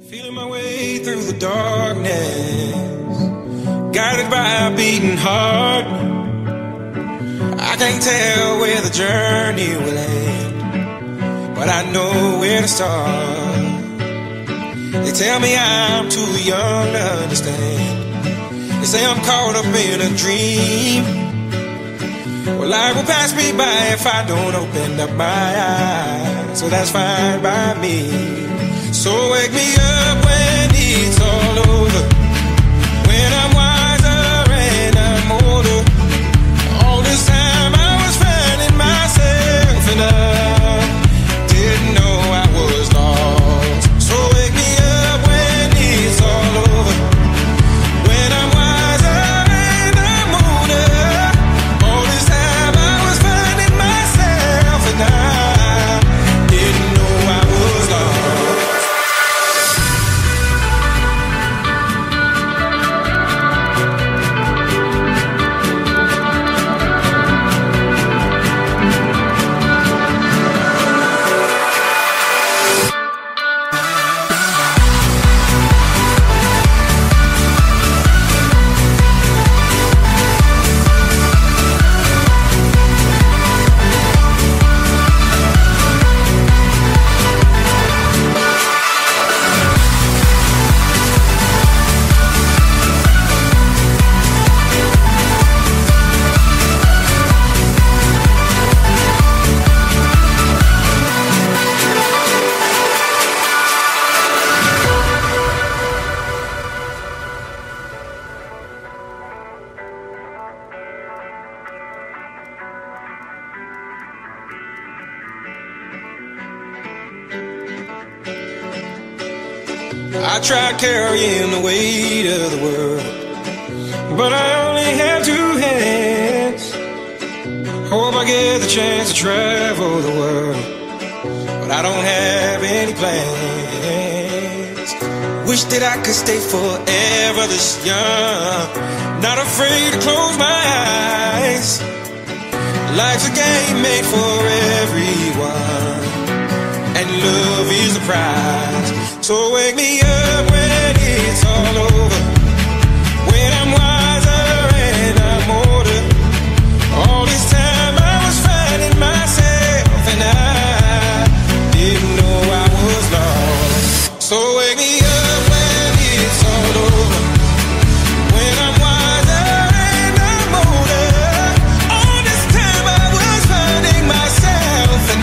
Feeling my way through the darkness, guided by a beating heart. I can't tell where the journey will end, but I know where to start. They tell me I'm too young to understand. They say I'm caught up in a dream. Well, life will pass me by if I don't open up my eyes, so that's fine by me. So wake me up when it's all over, when I'm wiser and I'm older. All this time I was finding myself and I didn't know I was lost. So wake me up when it's all over, when I'm wiser and I'm older. All this time I was finding myself and I didn't know I was lost. I tried carrying the weight of the world, but I only have two hands. Hope I get the chance to travel the world, but I don't have any plans. Wish that I could stay forever this young, not afraid to close my eyes. Life's a game made for everyone, and love is the prize. So wake me up when it's all over, when I'm wiser and I'm older. All this time I was finding myself and I didn't know I was lost. So wake me up when it's all over, when I'm wiser and I'm older. All this time I was finding myself and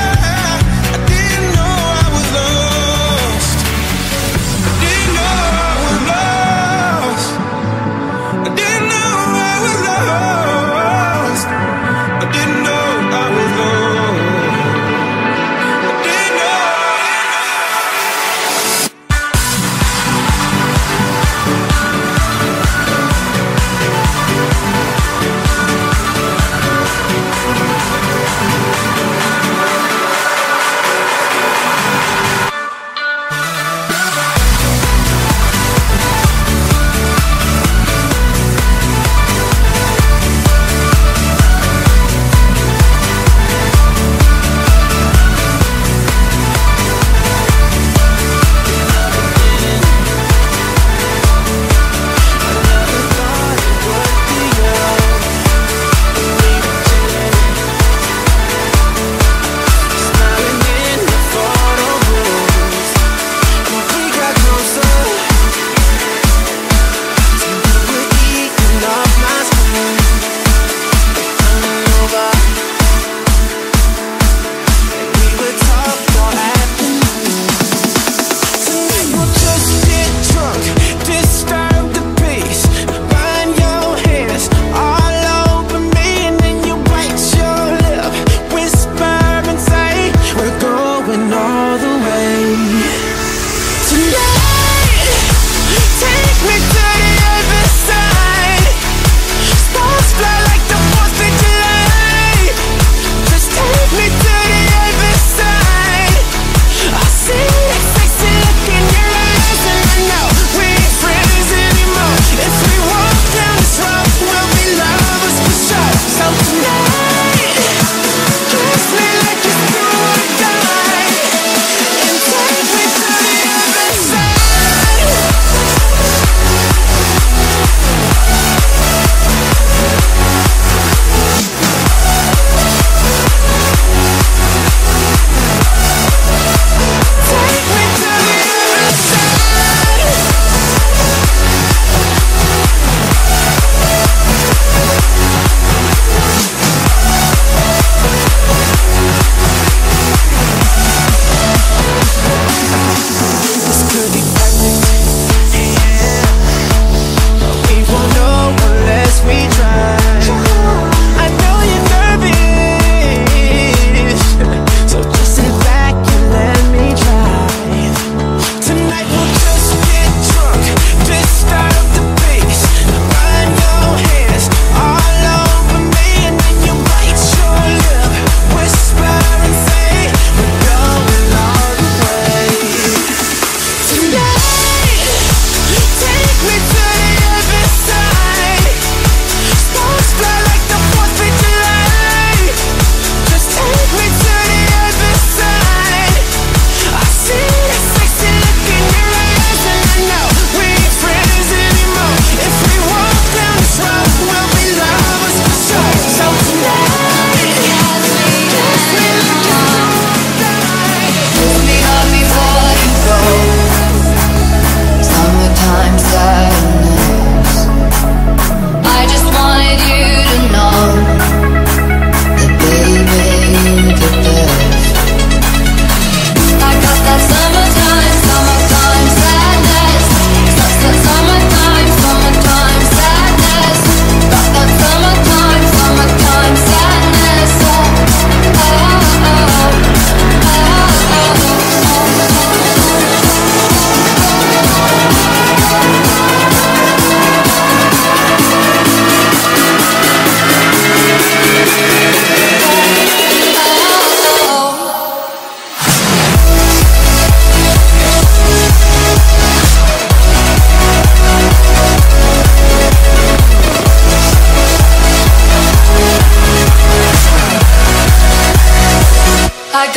I didn't know I was lost. Didn't know I was lost. I didn't know I was lost. I didn't know I was lost. I didn't know.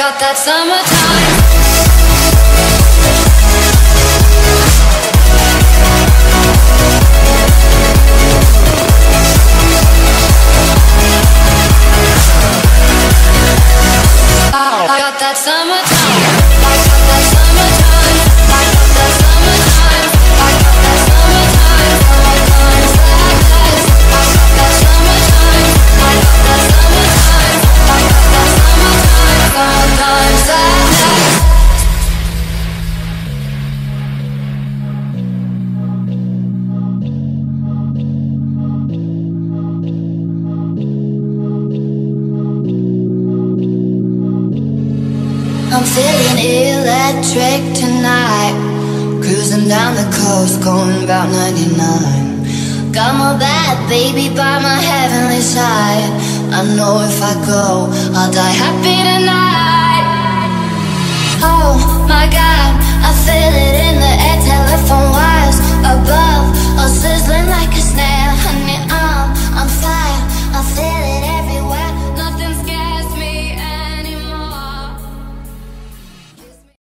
got that summertime. I got that summertime. I got that summertime. I got that summertime. I got that summertime. Summertime sadness. I got that summertime. I got that summertime. I got that summertime. Summertime sadness. I'm feeling electric tonight, cruising down the coast, going about 99. Got my bad baby by my heavenly side. I know if I go, I'll die happy tonight. Oh my God, I feel it